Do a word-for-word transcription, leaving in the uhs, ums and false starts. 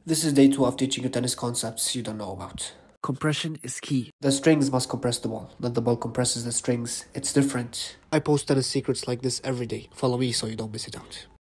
This is day two of teaching you tennis concepts you don't know about. Compression is key. The strings must compress the ball, not the ball compresses the strings. It's different. I post tennis secrets like this every day. Follow me so you don't miss it out.